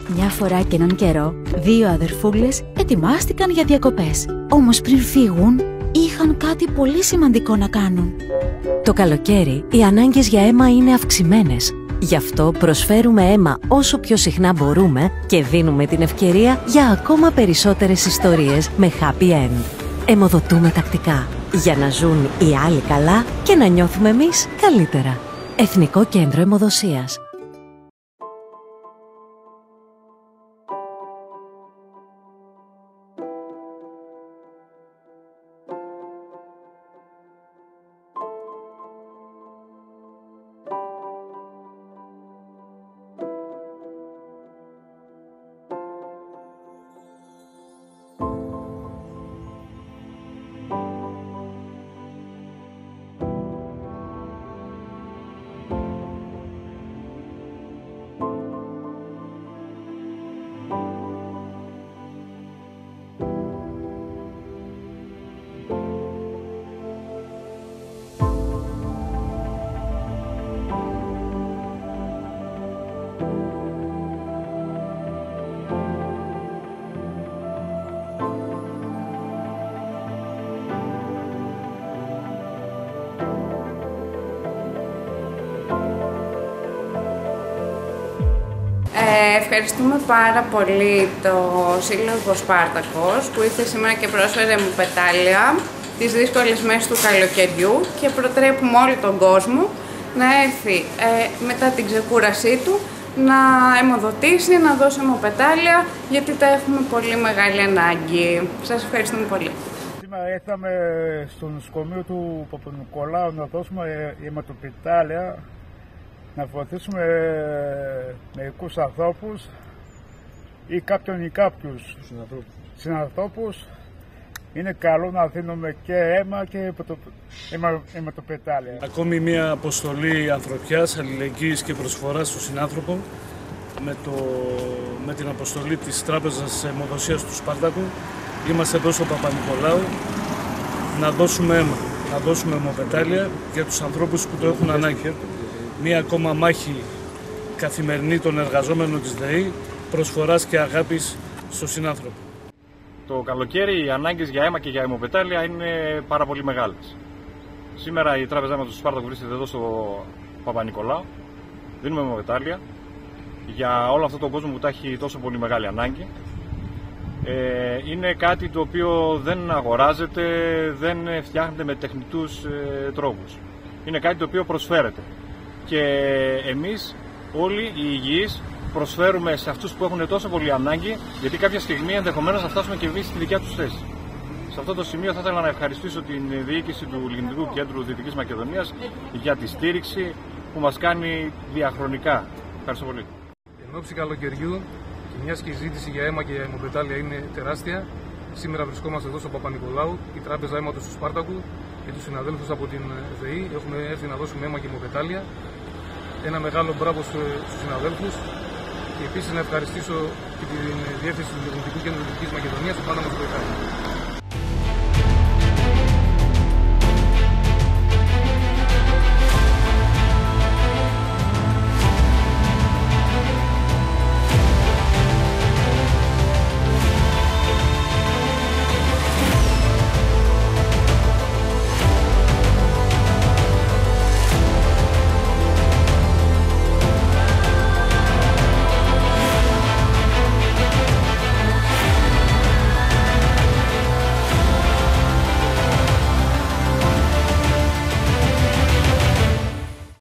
Μια φορά και έναν καιρό, δύο αδερφούλες ετοιμάστηκαν για διακοπές. Όμως πριν φύγουν, είχαν κάτι πολύ σημαντικό να κάνουν. Το καλοκαίρι, οι ανάγκες για αίμα είναι αυξημένες. Γι' αυτό προσφέρουμε αίμα όσο πιο συχνά μπορούμε και δίνουμε την ευκαιρία για ακόμα περισσότερες ιστορίες με happy end. Αιμοδοτούμε τακτικά, για να ζουν οι άλλοι καλά και να νιώθουμε εμείς καλύτερα. Εθνικό Κέντρο Αιμοδοσίας. Ευχαριστούμε πάρα πολύ το Σύλλογο Σπάρτακος που ήρθε σήμερα και πρόσφερε μου πετάλια τις δύσκολες μέρες του καλοκαιριού και προτρέπουμε όλο τον κόσμο να έρθει μετά την ξεκούρασή του να αιμοδοτήσει, να δώσει αιμοπετάλια γιατί τα έχουμε πολύ μεγάλη ανάγκη. Σας ευχαριστούμε πολύ. Σήμερα ήρθαμε στο νοσοκομείο του Παπανικολάου να δώσουμε αιμοπετάλια, να βοηθήσουμε μερικούς ανθρώπους ή κάποιους συνανθρώπους. Είναι καλό να δίνουμε και αίμα και αιμοπετάλια. Ακόμη μια αποστολή ανθρωπιάς, αλληλεγγύης και προσφοράς στον συνάνθρωπο με την αποστολή της Τράπεζας Αιμοδοσίας του Σπάρτακου. Είμαστε εδώ στο Παπανικολάου να δώσουμε αίμα, να δώσουμε αιμοπετάλια για τους ανθρώπους που το έχουν ανάγκη. Μία ακόμα μάχη καθημερινή των εργαζόμενων της ΔΕΗ, προσφοράς και αγάπης στον συνάνθρωπο. Το καλοκαίρι οι ανάγκες για αίμα και για αιμοπετάλια είναι πάρα πολύ μεγάλες. Σήμερα η Τράπεζα Αίματος του Σπάρτακου βρίσκεται εδώ στο Παπανικολάου. Δίνουμε αιμοπετάλια για όλο αυτόν τον κόσμο που τα έχει τόσο πολύ μεγάλη ανάγκη. Είναι κάτι το οποίο δεν αγοράζεται, δεν φτιάχνεται με τεχνητούς τρόπους. Είναι κάτι το οποίο προσφέρεται. Και εμείς όλοι οι υγιείς προσφέρουμε σε αυτούς που έχουν τόσο πολύ ανάγκη, γιατί κάποια στιγμή ενδεχομένως θα φτάσουμε και εμείς στη δικιά τους θέση. Σε αυτό το σημείο θα ήθελα να ευχαριστήσω την διοίκηση του Λιγνητικού Κέντρου Δυτικής Μακεδονίας για τη στήριξη που μας κάνει διαχρονικά. Ευχαριστώ πολύ. Εν ώψη καλοκαιριού και μιας και η ζήτηση για αίμα και για αιμοπετάλια είναι τεράστια, σήμερα βρισκόμαστε εδώ στο Παπανικολάου, η Τράπεζα Αίματος του Σπάρτακου και τους συναδέλφους από την ΔΕΗ. Έχουμε έρθει να δώσουμε αίμα και αιμοπετάλια. Ένα μεγάλο μπράβο στους συναδέλφους και επίσης να ευχαριστήσω και την διεύθυνση του Λιγνητικού Κέντρου Δυτικής Μακεδονίας που πάντα μας βοηθάει.